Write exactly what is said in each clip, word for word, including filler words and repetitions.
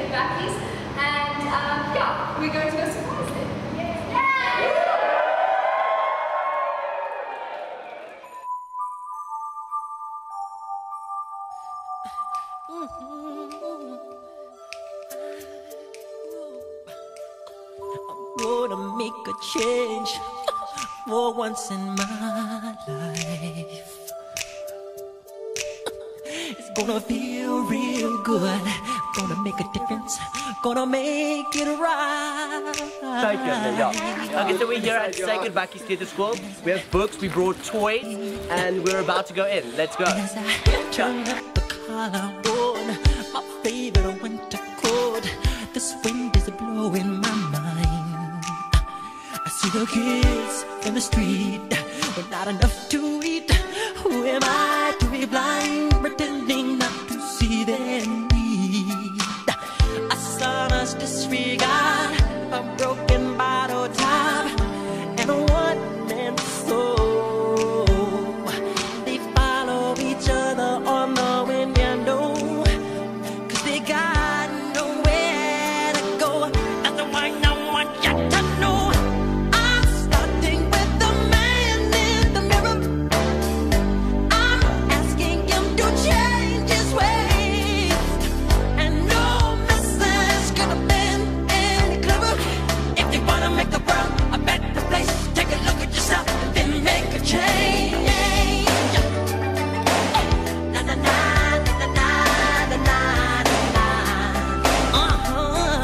Suikerbekkies, and um, yeah, we're going to go surprise them. Yay! I'm gonna make a change for once in my life. It's gonna feel real good. Gonna make a difference. Gonna make it right. Suikerbekkies, yeah. Okay, so we're here at Suikerbekkies Pre-Primary School. We have books, we brought toys, and we're about to go in. Let's go. As I turn up the collarbone, my favorite winter coat. This wind is blowing my mind. I see the kids in the street with not enough to eat. Who am I to be blind, pretending not to see their need? A son's disregard, a broken bottle top, and a one-man soul. They follow each other on the window, 'cause they got nowhere to go. That's the one I want you to know. I'm starting with the man in the mirror. I'm asking him to change his ways, and no message could have been any clearer. If you wanna make the world a better place, take a look at yourself and then make a change. Na na na na na na na na. Uh-huh.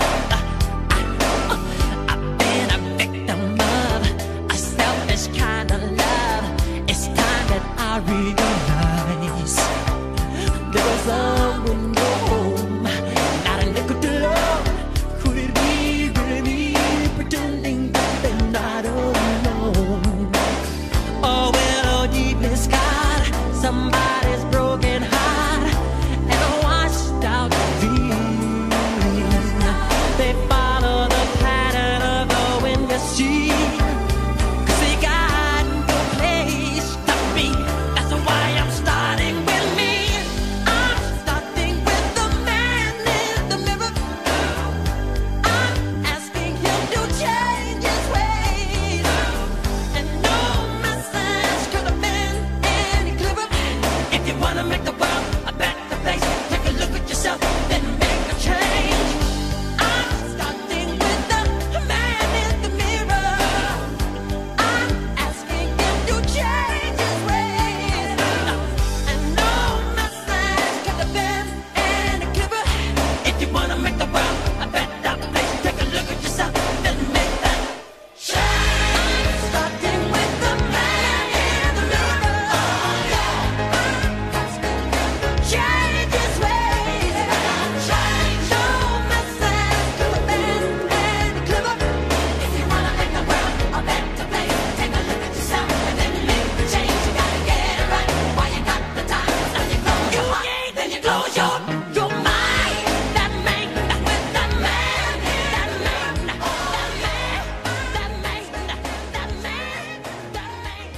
I've been a victim of a selfish kind of love. It's time that I realize there was someone no home, not a nickel to love. Could it be really me pretending that they're not alone? Oh, well, deep in God, somebody's broken heart and a washed out dream. They follow the pattern of the wind you see, 'cause they got no place to be. That's why I'm starting with me. I'm starting with the man in the mirror. I'm asking him to change his ways, and no message could have been any clearer. If you wanna make the world a better place, take a look at yourself, then make a change. I'm starting with the man in the mirror. I'm asking him to change his ways, and no message could have been any clearer. If you wanna make the world a better place, take a look at yourself, then make that change. I'm starting with the man in the mirror. I'm asking him to change his ways. No message could have been any clearer. If you wanna make the world a better place, take a look at yourself and then make the change. You gotta get it right while you got the time. Now you close your heart, then you close your your mind. That man, that with that man, that man, that man, that man, that man, that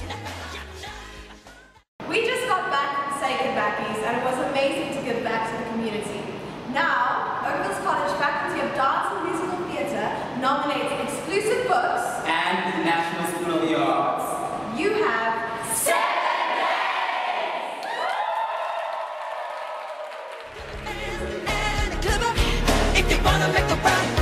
man. We just got back from Suikerbekkies, and it was amazing to give back to the community. Now, Oakfields College Faculty of Dance and Musical Theatre nominates exclusive books. And the National School of the Arts. You have seven days! If you wanna make the world